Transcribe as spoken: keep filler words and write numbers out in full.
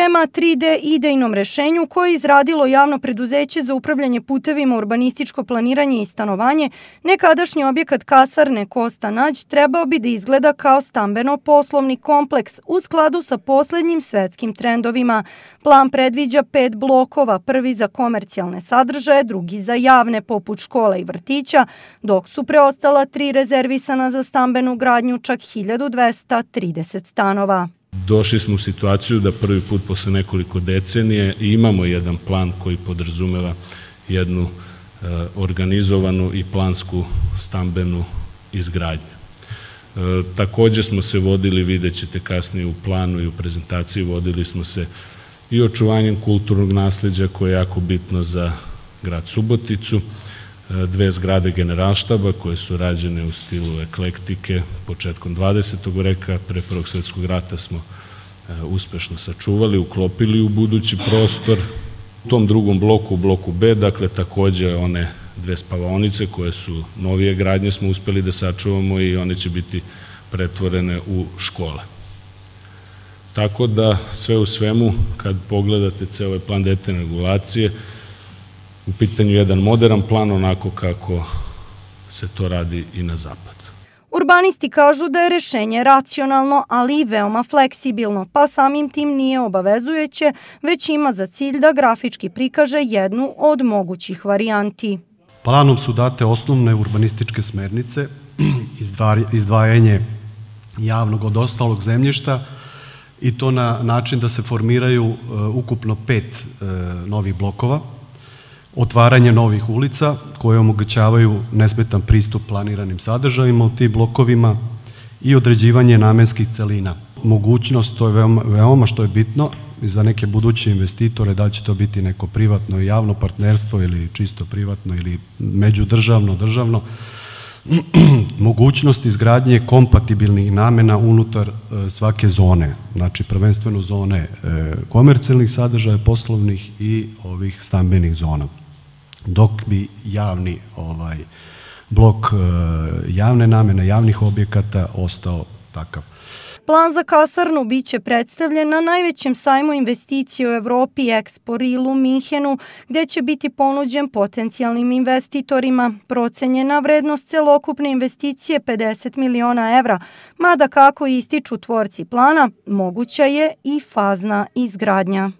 Prema tri D idejnom rešenju koje je izradilo javno preduzeće za upravljanje putevima, urbanističko planiranje i stanovanje, nekadašnji objekat kasarne Kosta Nađ trebao bi da izgleda kao stambeno-poslovni kompleks u skladu sa poslednjim svetskim trendovima. Plan predviđa pet blokova, prvi za komercijalne sadržaje, drugi za javne poput škola i vrtića, dok su preostala tri rezervisana za stambenu gradnju, čak hiljadu dvesta trideset stanova. Došli smo u situaciju da prvi put posle nekoliko decenije imamo jedan plan koji podrazumeva jednu organizovanu i plansku stambenu izgradnju. Takođe smo se vodili, vidjet ćete kasnije u planu i u prezentaciji, vodili smo se i očuvanjem kulturnog nasleđa koje je jako bitno za grad Suboticu, dve zgrade Generalštaba koje su rađene u stilu eklektike početkom dvadesetog veka. Pre Prvog svetskog rata smo uspešno sačuvali, uklopili u budući prostor. U tom drugom bloku, u bloku B, dakle takođe one dve spavaonice koje su novije gradnje smo uspeli da sačuvamo i one će biti pretvorene u škole. Tako da sve u svemu, kad pogledate ceo ovaj plan detaljne regulacije, u pitanju jedan modern plan, onako kako se to radi i na zapadu. Urbanisti kažu da je rešenje racionalno, ali i veoma fleksibilno, pa samim tim nije obavezujuće, već ima za cilj da grafički prikaže jednu od mogućih varijanti. Planom su date osnovne urbanističke smernice, izdvajanje javnog od ostalog zemljišta i to na način da se formiraju ukupno pet novih blokova, otvaranje novih ulica koje omogućavaju nesmetan pristup planiranim sadržajima u tim blokovima i određivanje namenskih celina. Mogućnost, to je veoma što je bitno i za neke buduće investitore, da li će to biti neko privatno i javno partnerstvo ili čisto privatno ili međudržavno, državno, mogućnost izgradnje kompatibilnih namena unutar svake zone, znači prvenstveno zone komercijalnih sadržaja, poslovnih i ovih stambenih zona. Dok bi javni blok javne namene, javnih objekata ostao takav. Plan za kasarnu biće predstavljen na najvećem sajmu investicije u Evropi Expo Real u Minhenu, gde će biti ponuđen potencijalnim investitorima. Procenjena vrednost celokupne investicije pedeset miliona evra, mada kako ističu tvorci plana, moguća je i fazna izgradnja.